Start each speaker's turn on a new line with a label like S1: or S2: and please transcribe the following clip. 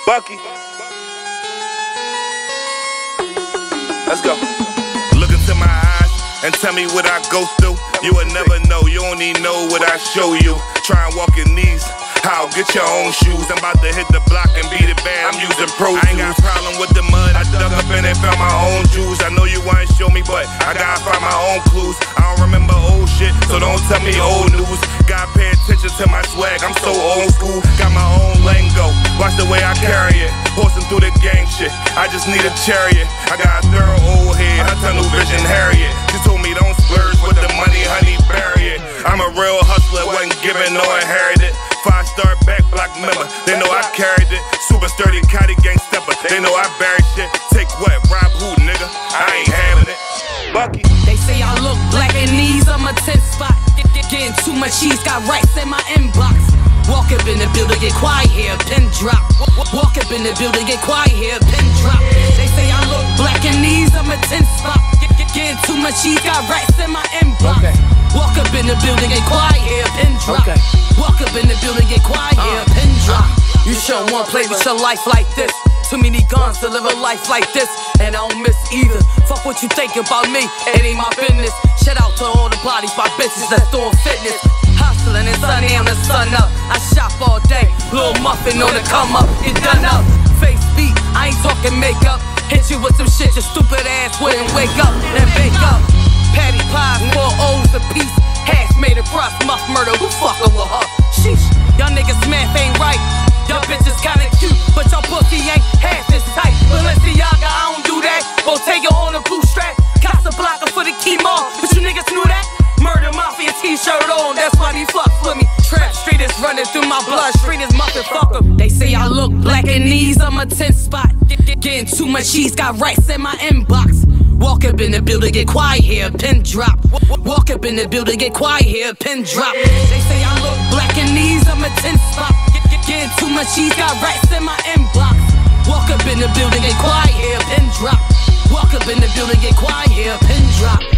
S1: Bucky. Let's go. Look into my eyes and tell me what I go through. You will never know, you only know what I show you. Try and walk your knees, how get your own shoes. I'm about to hit the block and beat it bad, I'm using Pro Tools. I ain't got a problem with the mud, I dug up in it, found my own juice. I know you wanna show me, but I gotta find my own clues. I don't remember old shit, so don't tell me old news. Gotta pay attention to my swag, I'm so old school. Got my own lingo, watch the way I carry it. Horsing through the gang shit, I just need a chariot. I got a thorough old head, I tunnel vision Harriet. She told me don't splurge with the money, honey, bury it. I'm a real hustler, wasn't given or inherited. 5-star back block member, they know I carried it. Super sturdy, Cotty gang stepper, they know I buried shit. Take what, rob who, nigga? I ain't having it. Bucky.
S2: They say I look black in these, I'm a 10 spot. Getting too much cheese, got rice in my inbox. Walk up in the building, get quiet here, pin drop. Walk up in the building, get quiet here, pin drop. They say I look black in these, I'm a 10 spot. Getting too much cheese, got rice in my inbox. Walk up in the building, get quiet here, pin drop. Walk up in the building, get quiet here, pin drop. You shouldn't wanna play with your life like this. Too many guns to live a life like this, and I don't miss either. Fuck what you think about me, it ain't my business. Shout out to all the bodies, my bitches that's doing fitness. Hustling and sunny on the sun up. I shop all day, little muffin on the come up. Get done up, face beat, I ain't talking makeup. Hit you with some shit your stupid ass wouldn't wake up and bake up. Patty pies, 4 O's a piece. Hash made across muff murder, who fuckin' with her? Sheesh, y'all niggas math ain't right. Y'all bitches kinda cute, but y'all pussy ain't half this tight. Balenciaga, I don't do that. Bottega on a blue strap. Casablanca for the chemo, but you niggas knew that? Murder Mafia t-shirt on, that's why he fucks with me. Trap street is running through my blood, street is muffin, fuck 'em. They say I look black in these, I'm a 10 spot. Getting too much cheese, got rice in my inbox. Walk up in the building, get quiet here, pin drop. Walk up in the building, get quiet here, pin drop. They say I look black in these, I'm a 10 spot. Getting too much cheese, got rice in my inbox. Walk up in the building, get quiet here, pin drop. Walk up in the building, get quiet here, pin drop.